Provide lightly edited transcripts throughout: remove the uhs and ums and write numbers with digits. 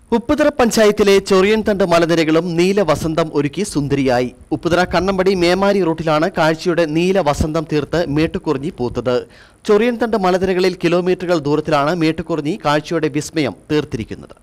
ഉപ്പുതറ പഞ്ചായത്തിലെ ചൊറിയൻതണ്ട് മലനിരകളും നീല വസന്തം ഒരുക്കി സുന്ദരിയായി. ഉപ്പുതറ കണ്ണമ്പടി മേമാരി റൂട്ടിലാണ് കാഴ്ചയുടെ നീല വസന്തം തീർത്ത് മേട്ടുകുറിഞ്ഞി പൂത്തത്. ചൊറിയൻതണ്ട് മലനിരകളിൽ കിലോമീറ്ററുകൾ ദൂരത്തിലാണ് മേട്ടുകുറിഞ്ഞി കാഴ്ചയുടെ വിസ്മയം തീർത്തിരിക്കുന്നത്.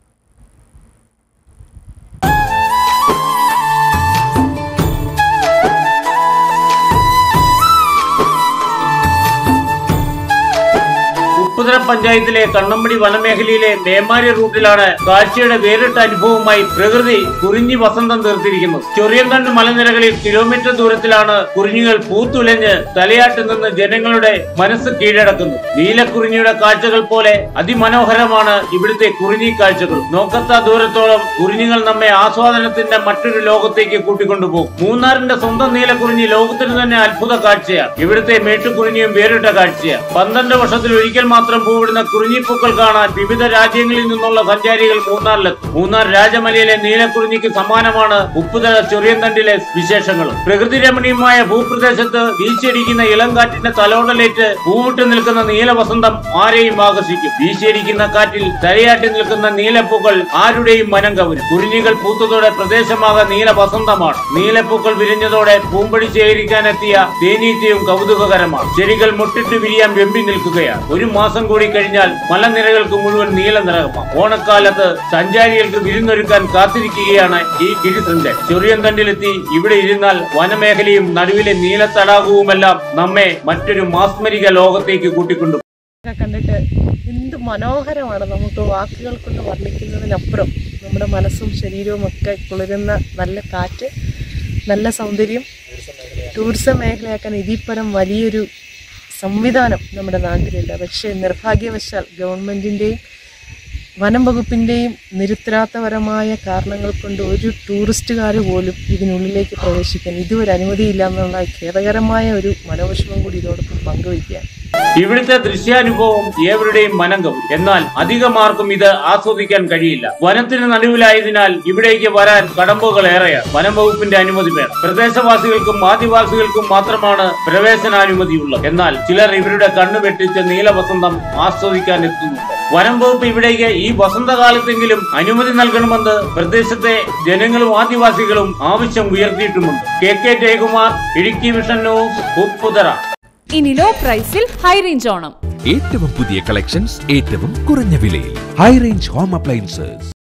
ഉപ്പുതറ പഞ്ചായത്തിലെ കണ്ണമ്പടി വനമേഖലയിലെ മേമാരി റൂട്ടിലാണ് കാഴ്ചയുടെ വേറിട്ട അനുഭവമായി പ്രകൃതി കുറിഞ്ഞി വസന്തം തീർത്തിരിക്കുന്നത്. ചൊറിയൻതണ്ട് മലനിരകളിൽ കിലോമീറ്റർ ദൂരത്തിലാണ് കുറിഞ്ഞികൾ പൂത്തുലഞ്ഞ് തലയാട്ട് നിന്ന് ജനങ്ങളുടെ മനസ്സ് കീഴടക്കുന്നത്. നീലക്കുറിഞ്ഞിയുടെ കാഴ്ചകൾ പോലെ അതിമനോഹരമാണ് ഇവിടുത്തെ കുറിഞ്ഞി കാഴ്ചകൾ. നോക്കത്ത ദൂരത്തോളം കുറിഞ്ഞികൾ നമ്മെ ആസ്വാദനത്തിന്റെ മറ്റൊരു ലോകത്തേക്ക് കൂട്ടിക്കൊണ്ടുപോകും. മൂന്നാറിന്റെ സ്വന്തം നീലക്കുറിഞ്ഞി ലോകത്തിന് തന്നെ അത്ഭുത കാഴ്ചയാണ്. ഇവിടുത്തെ മേട്ടുകുറിഞ്ഞിയും വേറിട്ട കാഴ്ചയാണ്. 12 വർഷത്തിൽ ഒരിക്കൽ മാത്രം പൂവിടുന്ന കുറിഞ്ഞിപ്പൂക്കൾ കാണാൻ വിവിധ രാജ്യങ്ങളിൽ നിന്നുള്ള സഞ്ചാരികൾ മൂന്നാറിലെത്തും. മൂന്നാർ രാജമലയിലെ നീലക്കുറിഞ്ഞിക്ക് സമാനമാണ് ഉപ്പുതറ ചൊറിയൻതണ്ടിലെ വിശേഷങ്ങളും. പ്രകൃതി രമണീയമായ ഭൂപ്രദേശത്ത് വീശിയടിക്കുന്ന ഇളം കാറ്റിന്റെ തലോടലേറ്റ് പൂവിട്ട് നിൽക്കുന്ന നീലവസന്തം ആരെയും ആകർഷിക്കും. വീശിയടിക്കുന്ന കാറ്റിൽ തലയാട്ടി നിൽക്കുന്ന നീലപ്പൂക്കൾ ആരുടെയും മനം കവരും. കുറിഞ്ഞികൾ പൂത്തതോടെ പ്രദേശമാകെ നീലവസന്തമാണ്. നീലപ്പൂക്കൾ വിരിഞ്ഞതോടെ പൂമ്പടി ശേഖരിക്കാനെത്തിയ തേനീച്ചയും കൗതുകകരമാണ്. ചെടികൾ മുട്ടിട്ട് വിരിയാൻ വെമ്പി നിൽക്കുകയാണ്. ഒരു മാസം കൂടി കഴിഞ്ഞാൽ മലനിരകൾക്ക് മുഴുവൻ നീല നിറമാകും. ഓണക്കാലത്ത് സഞ്ചാരികൾക്ക് വിരുന്നൊരുക്കാൻ കാത്തിരിക്കുകയാണ് ഈ ഗിരിശൃംഖല. ചൊറിയൻതണ്ടിലെത്തി ഇവിടെ ഇരുന്നാൽ വനമേഖലയും നടുവിലെ നീല തടാകവുമെല്ലാം നമ്മെ മറ്റൊരു മാസ്മരിക ലോകത്തേക്ക് കൂട്ടിക്കൊണ്ടു. കണ്ടിട്ട് എന്ത് മനോഹരമാണ്. നമുക്ക് വാക്കുകൾ കൊണ്ട് വർണ്ണിക്കുന്നതിനപ്പുറം നമ്മുടെ മനസ്സും ശരീരവും ഒക്കെ കുളിരുന്ന നല്ല കാറ്റ്, നല്ല സൗന്ദര്യം. ടൂറിസം മേഖലയാക്കാൻ ഇതിപ്പരം വലിയൊരു സംവിധാനം നമ്മുടെ നാട്ടിലില്ല. പക്ഷേ നിർഭാഗ്യവശാൽ ഗവൺമെൻറ്റിൻ്റെയും വനം വകുപ്പിൻ്റെയും നിരുത്തരാത്തപരമായ കാരണങ്ങൾ കൊണ്ട് ഒരു ടൂറിസ്റ്റുകാർ പോലും ഇതിനുള്ളിലേക്ക് പ്രവേശിക്കാൻ ഇതുവരെ അനുമതിയില്ല എന്നുള്ള ഖേദകരമായ ഒരു മനോവിഷമം കൂടി ഇതോടൊപ്പം പങ്കുവയ്ക്കുകയാണ്. ഇവിടുത്തെ ദൃശ്യാനുഭവം ഏവരുടെയും മനം കവരും. എന്നാൽ അധികമാർക്കും ഇത് ആസ്വദിക്കാൻ കഴിയില്ല. വനത്തിന് നടുവിലായതിനാൽ ഇവിടേക്ക് വരാൻ കടമ്പകൾ ഏറെയാണ്. വനം വകുപ്പിന്റെ അനുമതി വേണം. പ്രദേശവാസികൾക്കും ആദിവാസികൾക്കും മാത്രമാണ് പ്രവേശനാനുമതിയുള്ളത്. എന്നാൽ ചിലർ ഇവരുടെ കണ്ണു വെട്ടിച്ച് നീലവസന്തം ആസ്വദിക്കാൻ എത്തുന്നുണ്ട്. വനം വകുപ്പ് ഇവിടേക്ക് ഈ വസന്തകാലത്തെങ്കിലും അനുമതി നൽകണമെന്ന് പ്രദേശത്തെ ജനങ്ങളും ആദിവാസികളും ആവശ്യം ഉയർത്തിയിട്ടുമുണ്ട്. KK Jayakumar, Idukki vision news, Upputhara. ഇനി ലോ പ്രൈസിൽ ഹൈ റേഞ്ച് ഓണം. ഏറ്റവും പുതിയ കളക്ഷൻസ് ഏറ്റവും കുറഞ്ഞ വിലയിൽ. High range home appliances.